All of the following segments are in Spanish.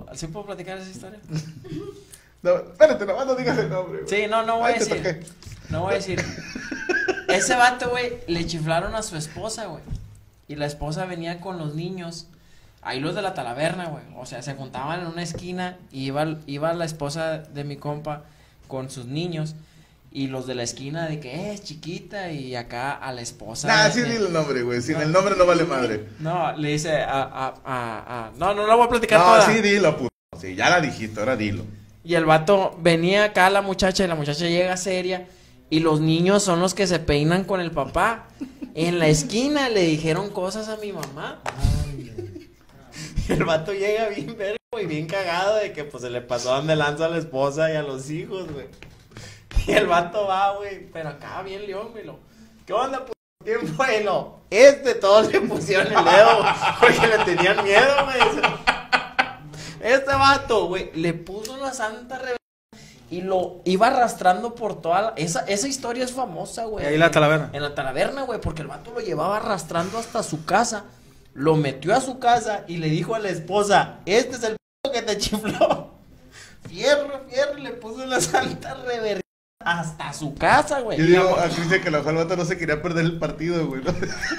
¿Sí puedo platicar esa historia? No, espérate, nomás no digas el nombre, güey. Sí, no voy a Ay, te decir. toqué. No voy a decir. Ese vato, güey, le chiflaron a su esposa, güey. Y la esposa venía con los niños. Ahí los de la Talaverna, güey. O sea, se juntaban en una esquina y iba la esposa de mi compa con sus niños. Y los de la esquina de que es chiquita y acá a la esposa. Nah, sí dile el nombre, güey. Sin el nombre no vale madre. No, le dice no la voy a platicar No, toda. sí dilo, puto. Sí, ya la dijiste, ahora dilo. Y el vato venía acá la muchacha y la muchacha llega seria. Y los niños son los que se peinan con el papá. En la esquina le dijeron cosas a mi mamá. Y el vato llega bien verga, güey, bien cagado de que pues se le pasó donde lanza a la esposa y a los hijos, güey. Y el vato va, güey, pero acá bien león, güey. ¿Qué onda, puto? ¿Quién fue? Todos le pusieron el dedo, güey, porque le tenían miedo, güey. Este vato, güey, le puso la santa reverenda y lo iba arrastrando por toda esa historia es famosa, güey. Y ahí la Talaverna. En la Talaverna, güey, porque el vato lo llevaba arrastrando hasta su casa. Lo metió a su casa y le dijo a la esposa, este es el p*** que te chifló. Fierro, le puso la santa reverenda hasta su casa, güey. Yo digo a Cristian que la el vato no se quería perder el partido, güey, ¿no?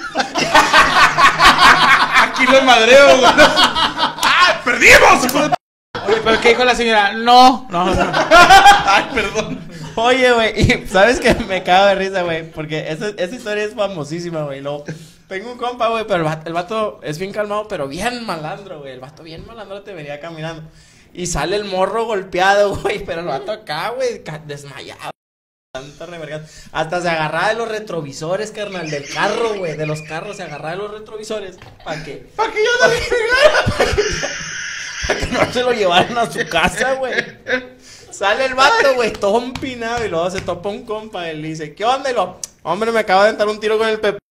Aquí lo madreo, güey. ¡Ah, perdimos, hijo de... Oye, pero ¿qué dijo la señora? No. Ay, perdón. Oye, güey, y sabes que me cago de risa, güey, porque esa historia es famosísima, güey. Tengo un compa, güey, pero el vato es bien calmado, pero bien malandro, güey. El vato bien malandro te venía caminando. Y sale el morro golpeado, güey, pero el vato acá, güey, desmayado. Tanta revergada. Hasta se agarraba de los retrovisores, carnal, del carro, güey, de los carros, se agarraba de los retrovisores. ¿Para qué? ¿Para que yo no le pegara? Para que no se lo llevaran a su casa, güey. Sale el vato, güey, todo empinado y luego se topa un compa y le dice, ¿qué onda? Y lo, hombre, me acaba de entrar un tiro con el pepe.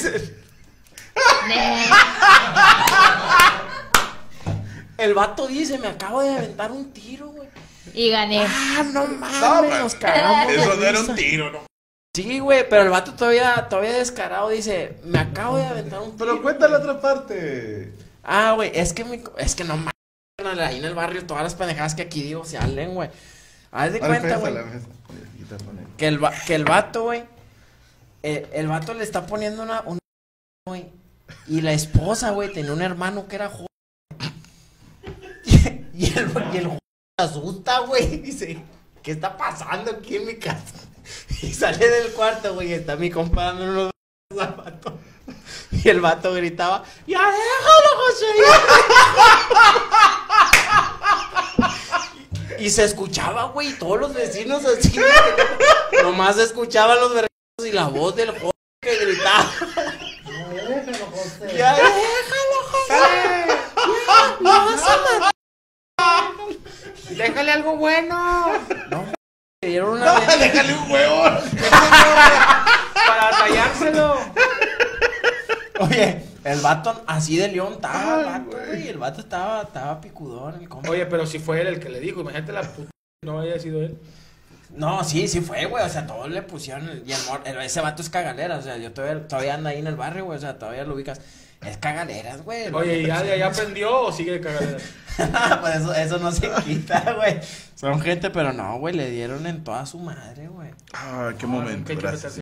El vato dice, me acabo de aventar un tiro, güey. Y gané. Ah, no mames, nos cagamos. Eso de no era risa. un tiro, ¿no? Sí, güey, pero el vato todavía descarado dice, me acabo de aventar un tiro. Pero cuenta la otra parte. Ah, güey, es que no mames, carnal, ahí en el barrio todas las pendejadas que aquí digo se hablen, güey. Haz de cuenta, güey, que el vato, güey, el vato le está poniendo una güey, y la esposa, güey, tenía un hermano que era joven. Y el joven se asusta, güey, dice, ¿qué está pasando aquí en mi casa? Y sale del cuarto, güey, y está mi compa dándole unos zapatos. Y el vato gritaba, ¡ya déjalo, José! Y se escuchaba, güey, todos los vecinos así, güey. Nomás se escuchaban los vergüenzos y la voz del joven que gritaba. Déjalo, José. ¡Ya déjalo, José! ¡No vas a matar! Déjale algo bueno. No, me dieron una vez. Déjale un huevo. Para tallárselo. Oye, el vato así de león estaba, el vato, güey. El vato estaba picudón, el compa. Oye, pero si fue él el que le dijo, imagínate la puta. No haya sido él. No, sí fue, güey, o sea, todos le pusieron, y ese vato es cagalera, o sea, yo todavía anda ahí en el barrio, güey, o sea, todavía lo ubicas, es cagaleras, güey. Oye, ¿y ya aprendió o sigue de cagadera? Pues eso no se quita, güey, son gente, pero no, güey, le dieron en toda su madre, güey. Ay, qué momento, Hay que gracias. meterse.